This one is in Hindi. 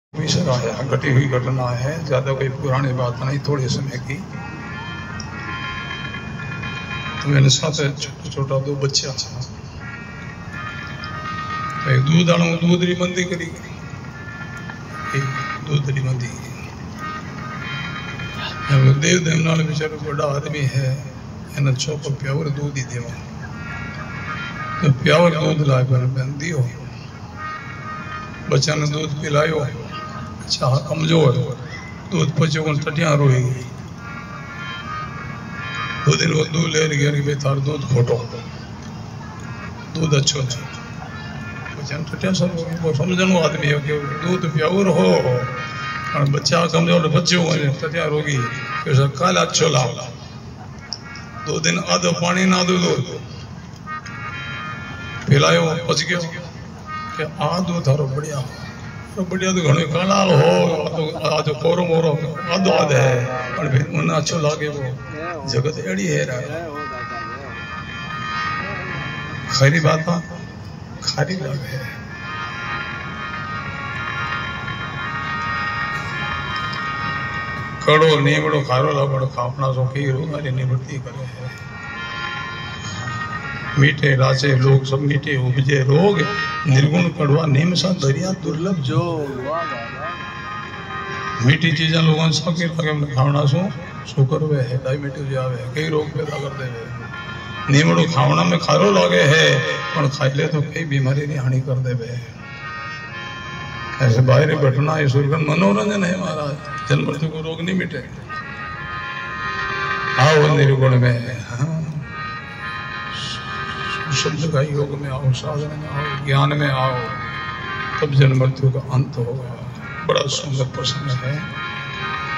विषय आया, घटी हुई घटना है, ज्यादा कोई पुरानी बात नहीं, थोड़े समय की। तो मैंने साथ छोटा छोटा दो बच्चा था, तो एक दूध आणो, दूध री मंदी करी, दूध री मंदी। देव देवनाल बेचारो बड़ा आदमी है, एना छोको प्यावर दूध ही देवा, तो प्यावर दूध ला कर दियो, बच्चा ने दूध पिलायो, अच्छा कमजोर, दूध पचो को टटिया रोई, 2 दिन वो दूध ले गया कि तार दूध खोटो, दूध अच्छो अच्छो, बच्चा टटिया सब वो समझन आदमी है कि दूध प्यावर हो और बच्चा कमजोर बच्चों टटिया रोगी, फिर काल अच्छो ला, 2 दिन आधो पानी ना दो दूध पिलायो, पच गयो कि आ दूध थारो बढ़िया, बढ़िया तो घणो कालाल हो, आज कोरो मोरो आधो आध है, पर फिर उन्हें अच्छो लागे, वो जगत एड़ी है रहा, खरी बात खारी लागे। कड़ो नीमड़ो खारो लागड़ो खापना सो की रोगारी निवृत्ति करे है, मीठे राजे लोग सब मीठे उपजे रोग, निर्गुण कड़वा नीम सा दरिया दुर्लभ जो। मीठी चीजें लोगों सब के लगे खावना सो शुक्र वे है, डायबिटीज आवे, कई रोग पैदा कर देवे, नीमड़ो खावना में खारो लागे है, पर खाई ले तो कई बीमारी नहीं हानि कर देवे। ऐसे बाहरी घटना ये सुरगन मनोरंजन है महाराज, जन्म मृत्यु को रोग नहीं मिटे। आओ निर्गुण में, शुद्ध का योग में आओ, साधन में आओ, ज्ञान में आओ, तब जन्म मृत्यु का अंत होगा। बड़ा सुंदर प्रसंग है।